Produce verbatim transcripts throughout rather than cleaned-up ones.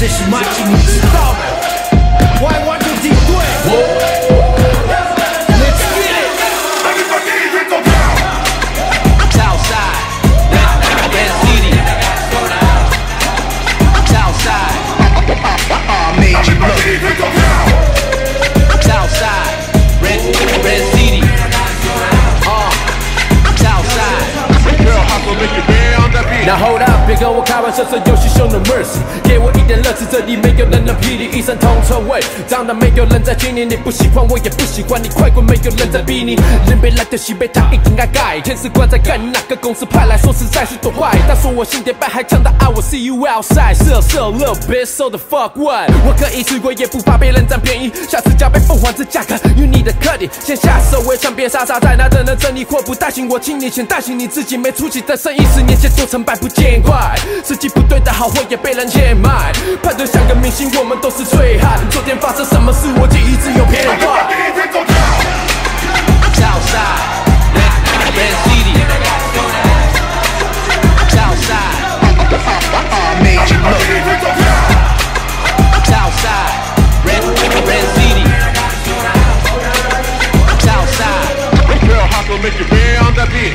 这是马吉，你知道的。歪歪就敌对。Let's get it. Southside, Red City. Southside, I made you look. Southside, Red Red City. Uh, Southside. Girl, hustle make you bend on that beat. Now hold up， 别跟我开玩笑，这游戏 show no mercy， 给我一点乐子，这里没有人能霹雳一声同臭味，长得没有人在听你，你不喜欢我也不喜欢你，快滚，没有人在逼你，人别来的西北他一定该改，天使关在干，哪个公司派来，说实在是多坏，他说我心点败，还强大 I will see you outside， 色色 little bitch so the fuck what， 我可以吃亏也不怕被人占便宜，下次加倍奉还这价格 ，you need a cut it， 先下手为强，别傻傻在那等着整理，祸不带行，我请你先带醒你自己，没出息的生意，十年前做成败不见快，时机不对的好货也被人欠卖，派对像个明星，我们都是醉汉，昨天发生什么事，我记忆只有片段。Southside, Red City. Southside, I made you look. Southside, Red Red City. Southside. Girl, hustle make you bend on that beat.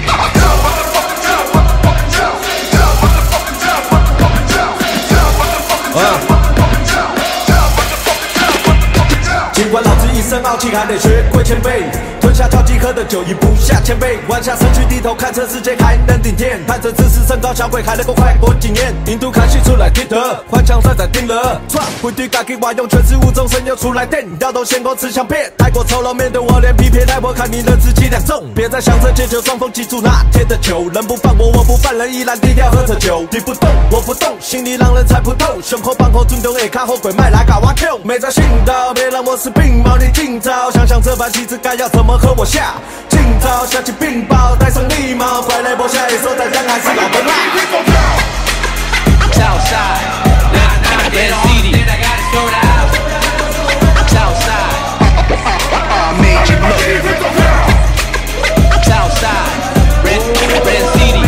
尽管老子一身傲气，还得学会谦卑。吞下超级喝的酒，饮不下千杯。弯下身去低头看这世界，还能顶天。盼着自视身高小鬼，还能够快过几年。印度看戏出来听得，换枪帅仔定了。创不对家己外用，全是无中生有出来电。要动先攻吃香片，太过丑陋，面对我脸皮撇来我看你认知几两重。别再想着借酒双峰，记住那天的酒。人不犯我，我不犯人，依然低调喝着酒。你不动，我不动，心里让人猜不透。胸口放口尊重，下卡后悔卖来搞挖 Q。没在信道，别让我是病猫，你今早想想这盘棋子该要怎么和我下。今早下起病包，带上礼貌，快来播下一首，再讲还是老本啦。 Southside, Red City. Southside, I made you look. Southside, Red Red City.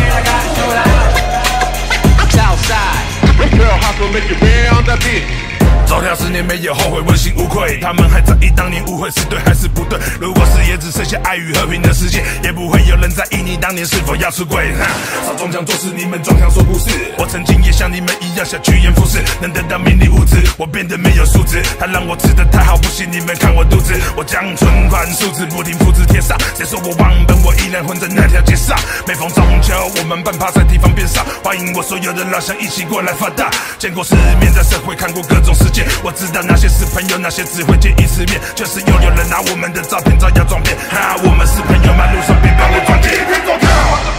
Southside. Girl, hustle make you bend on that beat. 走跳十年没有后悔，问心无愧。他们还在意当年误会是对还是不对。如果是也只剩下爱与和平的世界，也不会有人在意你当年是否要出轨。少中枪做事，你们装腔说故事。我曾经也像你们一样想趋炎附势，能得到名利物质，我变得没有素质。他让我吃得太好，不信你们看我肚子。我将存款数字不停复制贴上，谁说我忘本，我依然混在那条街上。每逢中秋，我们办趴在地方变少，欢迎我所有的老乡一起过来发大。见过世面，在社会看过各种世界。我知道哪些是朋友，哪些只会见一次面，就是又有人拿我们的照片招摇撞骗。哈，我们是朋友吗？路上别把我撞见。